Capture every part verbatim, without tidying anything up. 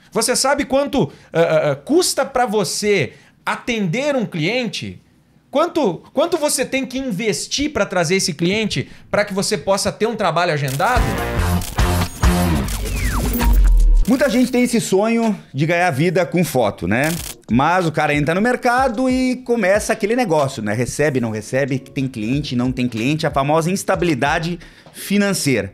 Você sabe quanto uh, uh, custa para você atender um cliente? Quanto, quanto você tem que investir para trazer esse cliente para que você possa ter um trabalho agendado? Muita gente tem esse sonho de ganhar vida com foto, né? Mas o cara entra no mercado e começa aquele negócio, né? Recebe, não recebe, tem cliente, não tem cliente, a famosa instabilidade financeira.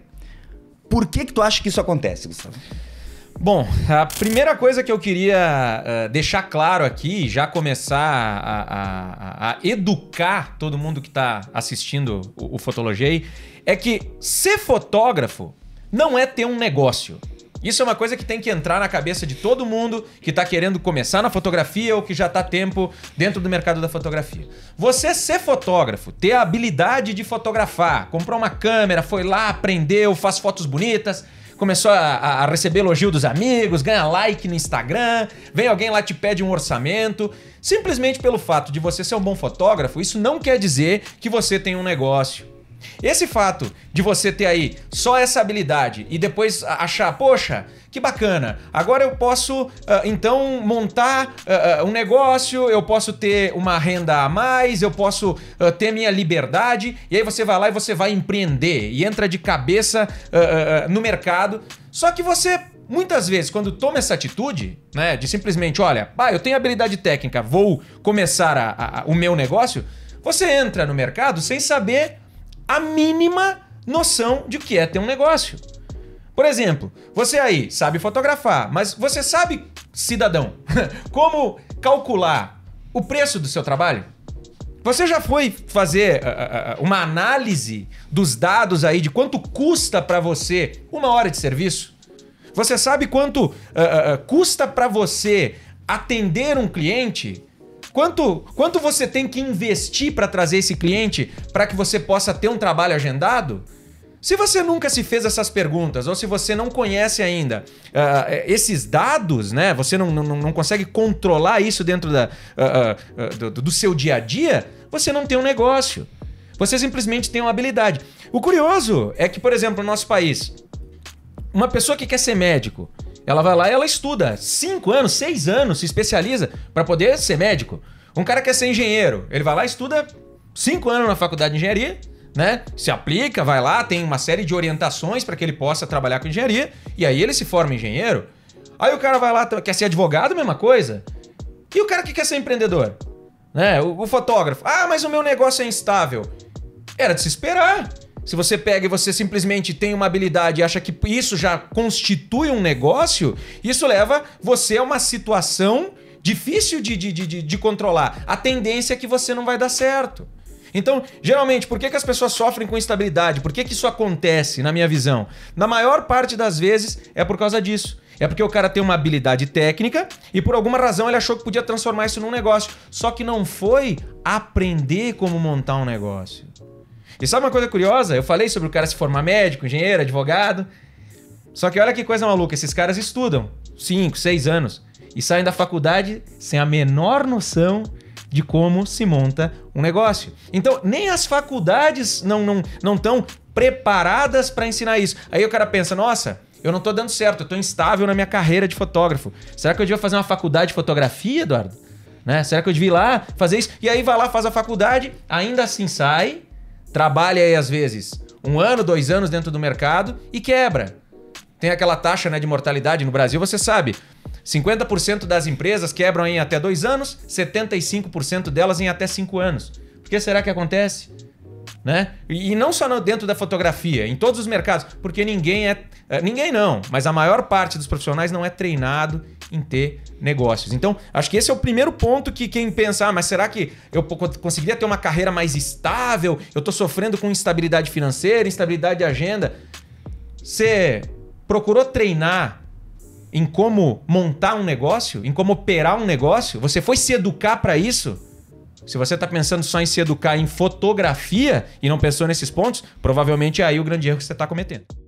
Por que que tu acha que isso acontece, Gustavo? Bom, a primeira coisa que eu queria uh, deixar claro aqui, já começar a, a, a educar todo mundo que está assistindo o, o Fotologiei, é que ser fotógrafo não é ter um negócio. Isso é uma coisa que tem que entrar na cabeça de todo mundo que está querendo começar na fotografia ou que já está há tempo dentro do mercado da fotografia. Você ser fotógrafo, ter a habilidade de fotografar, comprou uma câmera, foi lá, aprendeu, faz fotos bonitas, começou a, a receber elogio dos amigos, ganha like no Instagram, vem alguém lá te pede um orçamento. Simplesmente pelo fato de você ser um bom fotógrafo, isso não quer dizer que você tem um negócio. Esse fato de você ter aí só essa habilidade e depois achar, poxa, que bacana, agora eu posso uh, então montar uh, uh, um negócio, eu posso ter uma renda a mais, eu posso uh, ter minha liberdade, e aí você vai lá e você vai empreender e entra de cabeça uh, uh, no mercado. Só que você, muitas vezes, quando toma essa atitude, né, de simplesmente, olha, ah, eu tenho habilidade técnica, vou começar a, a, a, o meu negócio, você entra no mercado sem saber a mínima noção de o que é ter um negócio. Por exemplo, você aí sabe fotografar, mas você sabe, cidadão, como calcular o preço do seu trabalho? Você já foi fazer uh, uh, uma análise dos dados aí de quanto custa para você uma hora de serviço? Você sabe quanto uh, uh, custa para você atender um cliente? Quanto, quanto você tem que investir para trazer esse cliente para que você possa ter um trabalho agendado? Se você nunca se fez essas perguntas ou se você não conhece ainda uh, esses dados, né? Você não, não, não consegue controlar isso dentro da, uh, uh, do, do seu dia a dia, você não tem um negócio. Você simplesmente tem uma habilidade. O curioso é que, por exemplo, no nosso país, uma pessoa que quer ser médico, ela vai lá e ela estuda cinco anos, seis anos, se especializa para poder ser médico. Um cara quer ser engenheiro, ele vai lá e estuda cinco anos na faculdade de engenharia, né? Se aplica, vai lá, tem uma série de orientações para que ele possa trabalhar com engenharia, e aí ele se forma engenheiro. Aí o cara vai lá, quer ser advogado, mesma coisa. E o cara que quer ser empreendedor? Né? O, o fotógrafo. Ah, mas o meu negócio é instável. Era de se esperar. Se você pega e você simplesmente tem uma habilidade e acha que isso já constitui um negócio, isso leva você a uma situação difícil de, de, de, de controlar. A tendência é que você não vai dar certo. Então, geralmente, por que que as pessoas sofrem com instabilidade? Por que que isso acontece, na minha visão? Na maior parte das vezes é por causa disso. É porque o cara tem uma habilidade técnica e por alguma razão ele achou que podia transformar isso num negócio. Só que não foi aprender como montar um negócio. E sabe uma coisa curiosa? Eu falei sobre o cara se formar médico, engenheiro, advogado. Só que olha que coisa maluca, esses caras estudam cinco, seis anos e saem da faculdade sem a menor noção de como se monta um negócio. Então, nem as faculdades não não não estão preparadas para ensinar isso. Aí o cara pensa, nossa, eu não tô dando certo, eu tô instável na minha carreira de fotógrafo. Será que eu devia fazer uma faculdade de fotografia, Eduardo? Né? Será que eu devia ir lá fazer isso? E aí vai lá, faz a faculdade, ainda assim sai, trabalha aí às vezes um ano, dois anos dentro do mercado e quebra. Tem aquela taxa, né, de mortalidade no Brasil, você sabe. cinquenta por cento das empresas quebram em até dois anos, setenta e cinco por cento delas em até cinco anos. Por que será que acontece? Né? E não só dentro da fotografia, em todos os mercados, porque ninguém é... Ninguém não, mas a maior parte dos profissionais não é treinado em ter negócios. Então, acho que esse é o primeiro ponto que quem pensa, ah, mas será que eu conseguiria ter uma carreira mais estável? Eu estou sofrendo com instabilidade financeira, instabilidade de agenda. Você procurou treinar em como montar um negócio, em como operar um negócio? Você foi se educar para isso? Se você está pensando só em se educar em fotografia e não pensou nesses pontos, provavelmente é aí o grande erro que você está cometendo.